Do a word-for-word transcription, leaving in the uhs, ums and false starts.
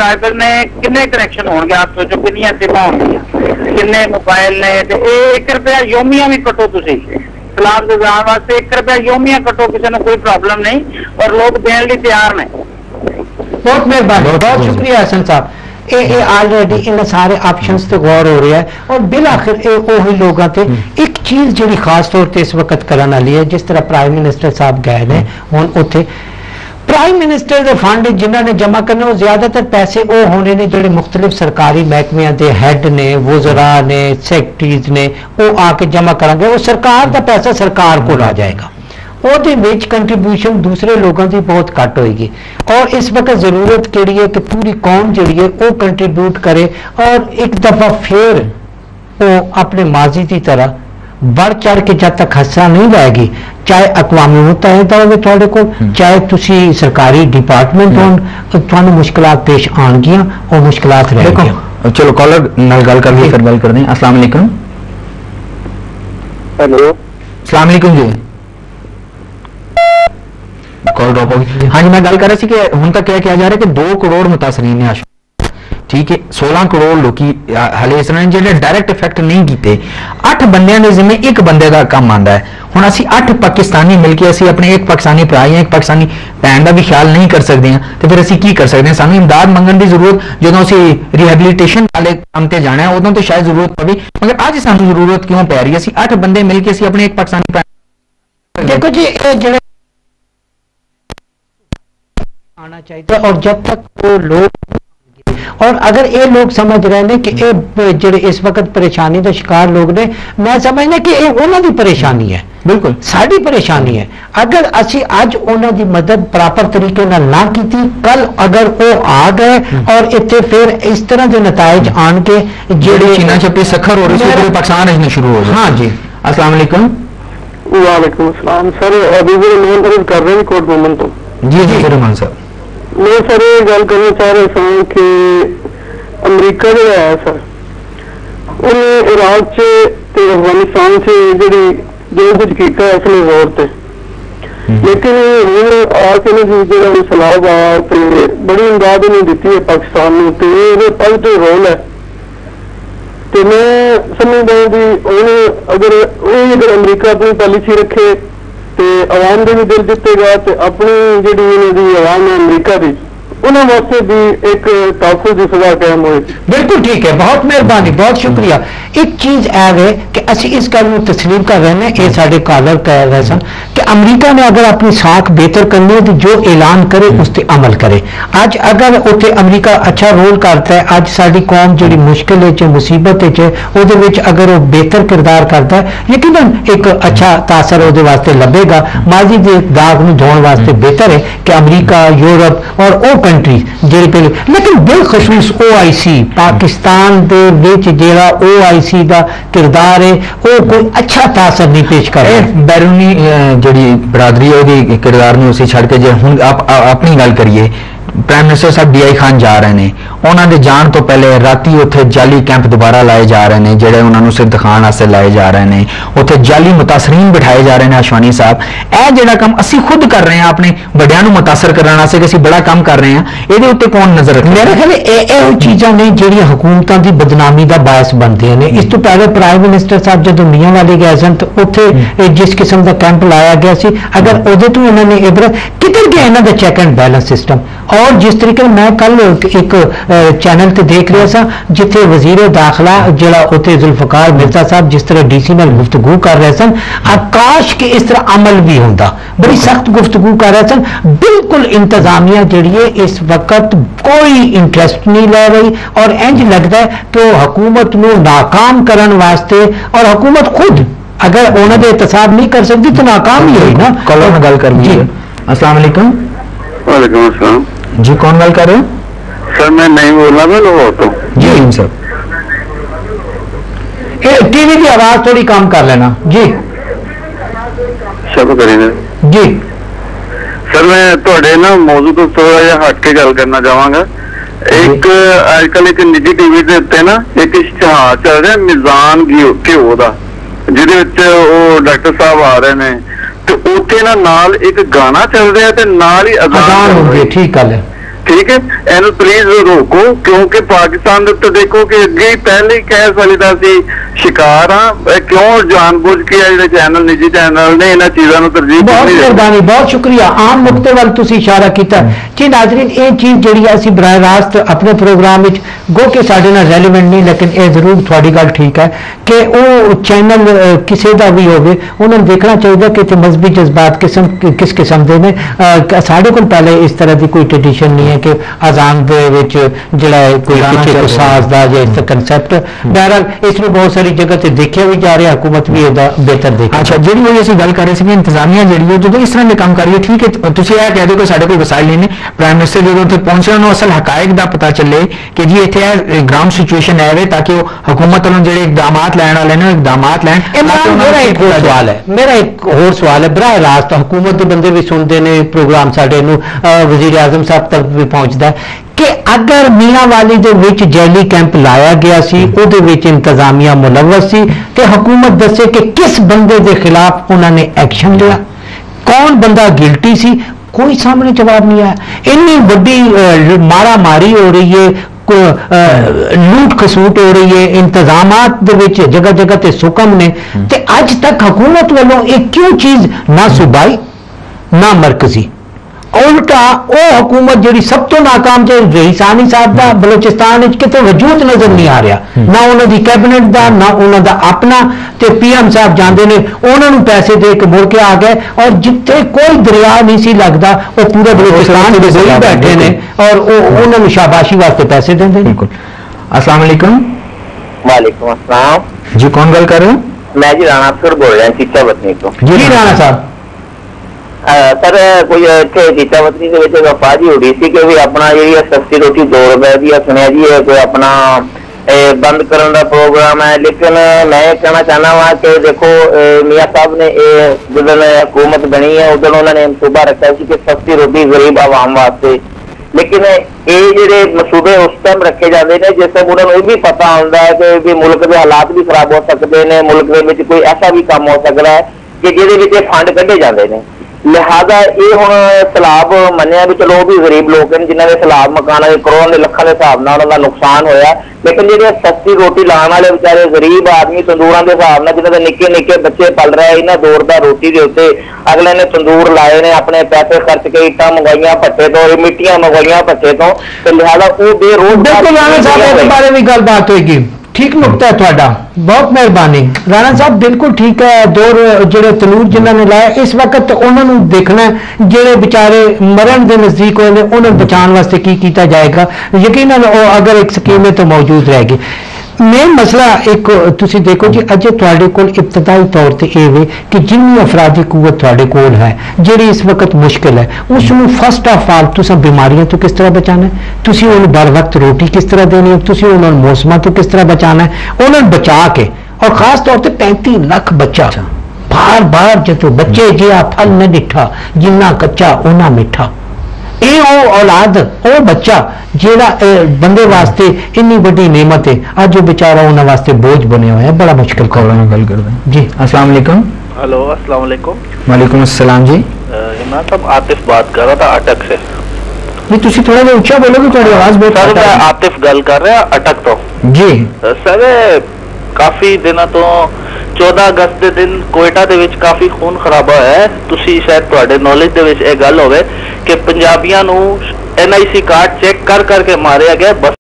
Subscriber ने किन्ने connection होंगे आप सोचो कितनी सिमा होंगी किन्ने मोबाइल ने एक रुपया योमिया भी कटो तुसी सलाम से जाने वास्ते एक रुपया योमिया कटो किसी ने कोई प्रॉब्लम नहीं और लोग देने लिए तैयार ने। बहुत मेहरबानी बहुत शुक्रिया हसन साहब ये ऑलरेडी इन सारे ऑप्शंस ते गौर हो रहा है और बिल आखिर वही लोगों ते एक चीज जी खास तौर पर इस वक्त करने वाली है जिस तरह प्राइम मिनिस्टर साहब गए ने हुण उत्थे प्राइम मिनिस्टर के फंड जिन्होंने जमा करने वो ज्यादातर पैसे वो होने ने जो मुख्तलिफ सरकारी महकमिया के हैड ने वज़रा ने सैकटरीज ने वो आके जमा करेंगे वो सरकार का पैसा सरकार को आ जाएगा विच कंट्रीब्यूशन दूसरे लोगों की बहुत घट होएगी और इस वक्त जरूरत केड़ी है कि पूरी कौम जी है वो कंट्रीब्यूट करे और एक दफा फिर वो अपने माजी की तरह बढ़ चढ़ के जब तक हिस्सा नहीं लाएगी चाहे अकवाम मुतहदा हो थोड़े को चाहे तुसी सरकारी डिपार्टमेंट हो थोड़ी मुश्किलात पेश आनगियां और मुश्किलात रहेंगी। चलो कॉलर नाल गल कर फिर गल कर दें। अस्सलाम वालेकुम। हेलो अस्सलाम वालेकुम जी कॉल ड्रॉप हो गई। हाँ जी मैं गल कर रहा सी कि हुण तक क्या किया जा रहा है कि दो करोड़ मुतासरीन ने ठीक है सोलह करोड़ लोग हाले इस तरह जो डायरैक्ट इफेक्ट नहीं किए अठ बंदे के जिम्मे एक बंदे का काम आता है हुण असीं अठ पाकिस्तानी मिलके असीं अपने एक पाकिस्तानी भरा या एक पाकिस्तानी भैन का भी ख्याल नहीं कर सकते हैं तो फिर असीं की कर सकते हैं सानूं इमदाद मंगण की जरूरत जो असीं रिहैबिलिटेशन वाले काम से जाना है उदों तो शायद जरूरत पवे मगर अज सानूं जरूरत क्यों पै रही है असीं अठ बंदे मिलके असीं अपने एक पाकिस्तानी भैन देखो जी जो आना चाहिए और जब तक वो लोग और अगर ये लोग समझ रहे हैं कि ये जो इस वक्त परेशानी का शिकार लोग ने मैं समझना कि ये उन्होंने परेशानी है बिल्कुल साड़ी परेशानी है अगर असी अज उन्होंने मदद प्रॉपर तरीके ना ना की थी कल अगर वो आ गए और इतने फिर इस तरह के नताइज आन के जेड़े चीना चप्पी सखर हो रही है पाकिस्तान शुरू हो गए। हाँ जी अस्सलाम वालेकुम। वालेकुम अस्सलाम सर अभी भी मोहन कर रहे हैं कोर्ट मोहम्मद तो जी जी रहमान साहब मैं सर ये गल करना चाह रहा था कि अमरीका जो है सर उन्हें इराक से अफगानिस्तान से जी जो कुछ किया अपने जोर से लेकिन आके जो सलाह आया तो बड़ी इमदाद नहीं दी है पाकिस्तान में तो पॉजिटिव रोल है तो मैं समझदा कि उन्हें अगर अगर अमरीका अपनी पॉलिसी रखे तो आवाम के भी दिल जितेगा तो अपनी जी आवाम है अमरीका की उन्होंने वास्ते भी एक ताकुद की सजा कायम हो। बिल्कुल ठीक है बहुत मेहरबानी बहुत शुक्रिया। एक चीज है कि असि इस गल में तस्लीम कर रहे हैं ये साढ़े कॉलर कह रहे सन कि अमरीका ने अगर अपनी साख बेहतर करनी है तो जो ऐलान करे उस पर अमल करे। आज अगर उत्थे अमरीका अच्छा रोल करता है अज साड़ी कौम जी मुश्किल है मुसीबत है अगर वो बेहतर किरदार करता है यकीनन एक अच्छा तासर वो वास्ते लभेगा माजी के दाग में धोने वास्ते बेहतर है कि अमरीका यूरोप और वो कंट्री जेड़ी पहले लेकिन बिलखसूस ओ आई सी पाकिस्तान दे विच जेड़ा ओ आई सी का किरदार है वो कोई अच्छा तासर नहीं पेश कर रहा। बैरूनी जी बरादरी है किरदार ने उसे छड़ के जो हुण आप अपनी गल करिए प्राइम मिनिस्टर साहब डी आई खान जा रहे हैं उन्होंने जान तो पहले राती उत्थे जाली कैंप दोबारा लाए जा रहे हैं जेडे उन्होंने सिर दिखाने वास्ते लाए जा रहे हैं उत्थे जाली मुतासरीन बिठाए जा रहे हैं। आशवानी साहब यह जेड़ा काम असी खुद कर रहे हैं अपने बड़ियां नूं मुतासर करने वास्ते कि असी बड़ा काम कर रहे हैं ये उत्ते कौन नजर रखे। मेरे ख्याल ये चीज़ां ने जिहड़ियां हुकूमतां दी बदनामी का बायस बनदियां ने। इस तो पहले प्राइम मिनिस्टर साहब जदों मियां वाले गए सन तो उत्थे जिस किस्म का कैंप लाया गया सी अगर उहदे तो इन्होंने इबरत किधर गया इन्हों का चैक एंड बैलेंस सिस्टम। और जिस तरीके मैं कल एक चैनल ते देख रहा था जिथे वजीर दाखिला जिहड़ा उत्थे जुल्फकार मिर्जा साहब जिस तरह डीसी नाल गुफ्तगू कर रहे सन आकाश के इस तरह अमल भी होंदा बड़ी सख्त गुफ्तगू कर रहे सन। बिल्कुल इंतजामिया जिहड़ी है इस वक्त कोई इंटरेस्ट नहीं ले रही और इंज लगता है कि हुकूमत नूं नाकाम करने वास्ते और हुकूमत खुद अगर उन्होंने एहतसाब नहीं कर सकती तो नाकाम ही हुई ना। कल में गल कर लीजिए। अस्सलाम वालेकुम। वालेकुम अस्सलाम जी कौन गल कर रहे हो? सर मैं नहीं बोल रहा मैं लाहौर तो। जी सर टीवी की आवाज थोड़ी कम कर लेना जी। सब करेंगे जी सर मैं थोड़े ना मौजू तो थोड़ा जिहा हट के गल करना चाहवागा। एक आजकल एक निजी टीवी के उत्ते ना एक इश्तिहार चल रहा मिजान घ्यो का जिहदे विच ओह डॉक्टर साहब आ रहे हैं तो उत्थे ना नाल एक गाना चल रहा है ते नाल ही अजान हो गई। ठीक गल है ठीक है, ਇਹਨੂੰ प्लीज रोको, क्योंकि पाकिस्तान ਦੇ ਉੱਤੇ देखो कि ਅੱਗੇ ਹੀ ਪਹਿਲੇ ਹੀ ਕਹਿ ਸਕਦਾ ਸੀ शिकार हाँ, क्यों जानबूझ के ਜਿਹੜੇ चैनल निजी चैनल ने ਇਹਨਾਂ चीज़ों ਨੂੰ तरजीह बहुत मेहरबानी, बहुत शुक्रिया। आम नुकते वाल तुसी इशारा किया जी नाजरीन, ये चीज़ जी असी बराह रास्त अपने प्रोग्राम में गो के साढ़े नाल रेलीवेंट नहीं, लेकिन ये जरूर थोड़ी गल ठीक है कि वो चैनल किसी का भी होवे उन्होंने देखना चाहिए कि इतने मजहबी जज्बात किस्म किस किस्म के ने। साढ़े को पहले इस तरह की कोई ट्रेडिशन नहीं है कि अजान दे विच जिहड़ा कोई पिछे साज दा या इस कंसैप्ट। बहरहाल इसमें बहुत सारी जगह से देखा भी जा रहा, हुकूमत भी इसदा बेहतर देख। अच्छा, जी वही असं गल कर रहे थे इंतजामिया जी जो इस तरह के काम कर रही है, ठीक है तुम यह कह दो कि साढ़े कोई वसाइल नहीं ने, प्राइम मिनिस्टर जो उत्थे पहुंचे उन्होंने असल हकायक का पता चले कि जी इतने ग्राउंड सिचुएशन है वे, ताकि वो हुकूमत वालों जो इकदाम लैन वाले ने इकदाम लैन। मेरा एक होर सवाल है मेरा एक होर सवाल है बराह रास्त हुकूमत के बंदे भी सुनते हैं प्रोग्राम साढ़े वजीर आजम साहब तक भी पहुंचता है कि अगर मियाँ वाली दे विच जैली कैंप लाया गया सी, उहदे विच इंतजामिया मुलव्वस सी, ते हुकूमत दसे कि किस बंदे के खिलाफ उन्होंने एक्शन लिया, कौन बंदा गिल्टी सी, कोई सामने जवाब नहीं आया। इन्नी बड़ी मारा मारी हो रही है, लूट खसूट हो रही है, इंतजामात दे विच जगह जगह ते सुकम ने, ते अज तक हुकूमत वालों एक क्यों चीज ना सूबाई ना मरकजी, उल्टा वो हुकूमत जी सब तो नाकाम जो रहीसानी साहब का बलोचिस्तान कितने वजूद नजर नहीं आ रहा, ना उन्होंने कैबिनेट का ना उन्होंने अपना, तो पी एम साहब जाते हैं उन्होंने पैसे दे के मुड़ के आ गए, और जिथे कोई दरिया नहीं सी लगता वो पूरे बलोचिस्तान के गरीब बैठे ने और उन्होंने शाबाशी वास्ते पैसे देंगे। बिल्कुल। अस्सलाम वालेकुम। वालेकुम अस्सलाम जी, कौन गल कर रहे हो? मैं जी राणा अफसर बोल रहा हूँ चीचा वतनी को। जी राणा साहब, सर कोई इतने चीचा वतनी के वफाजी हो रही थी कि भी अपना जी सस्ती रोटी दो रुपए की सुनिया जी कोई अपना ए, बंद करने का प्रोग्राम है, लेकिन मैं कहना चाहना वा कि देखो मियाँ साहब ने जिदन हुकूमत बनी है उदन उन्होंने मनसूबा रखा कि सस्ती रोटी गरीब आवाम वास्ते, लेकिन ये जो मनसूबे उस टाइम रखे जाते हैं जिस टाइम उन्होंने ये भी पता होता है कि भी मुल्क के हालात भी खराब हो सकते हैं, मुल्क के कोई ऐसा भी काम हो सकता है कि जिहदे फंड कढ़े जाते हैं। लिहाजा ये हुण सैलाब मन्निया भी चलो भी गरीब लोग हैं जिन्होंने सैलाब मकान करोड़ों के लखों के हिसाब से उन्होंने नुकसान होया, लेकिन जो सस्ती रोटी लाने वाले बेचारे गरीब आदमी तंदूर के हिसाब से जिन्होंने निक्के निक्के बच्चे पल रहे इन्होंने दौर का रोटी के उत्ते अगले ने तंदूर लाए ने अपने पैसे खर्च के ईटा मंगवाइया भट्टे तो मिट्टियां मंगवाइया भट्टे तो, तो लिहाजा वो बेरोजगार बारे भी गलबात होगी। ठीक नुकता है थोड़ा, बहुत मेहरबानी राणा साहब, बिल्कुल ठीक है। दौर जो तनूर जिन्होंने लाया इस वक्त उन्होंने देखना है जो बेचारे मरण के नजदीक होए ने उन्होंने बचाने वास्ते की किया जाएगा, यकीनन अगर एक स्कीम है तो मौजूद रहेगी। मेन मसला एक तुसी देखो जी अजे तुहाडे कोल इब्तदाई तौर ते ये वे कि जिन्नी अफराधी कुवत तुहाडे कोल है जिहड़ी इस वक्त मुश्किल है उसनूं फर्स्ट ऑफ ऑल तुसां बीमारियों तो किस तरह बचाना है, तुसी उन्हें बर वक्त रोटी किस तरह देनी है, तुसी उन्होंने मौसमां तो किस तरह बचाना है, उन्होंने बचा के, और खास तौर पर पैंती लाख बच्चा बार बार जो बच्चे जिहा फल न डिठा जिन्ना कच्चा उन्ना मिठा, ये वो औलाद वो बच्चा जेड़ा बंदे वास्ते इन्नी बड़ी नेमत है अज वो बेचारा उन्होंने वास्ते बोझ बने हुए है, बड़ा मुश्किल कॉलर गल कर रहे जी। अस्सलाम वालेकुम। हेलो अस्सलाम वालेकुम। वालेकुम अस्सलाम जी। इमरान साहब आतिफ बात कर रहा था अटक से। नहीं तुसी थोड़ा जिहा ऊंचा बोलोगे, थोड़ी आवाज बहुत सर मैं आतिफ गल कर रहा अटक तो जी। सर काफी दिनों तो चौदह अगस्त के दिन कोयटा दे विच काफी खून खराबा है, तुसी शायद तुहाडे नॉलेज दे विच ये गल होवे कि पंजाबियां नूं N I C card check कर करके मारिया गया बस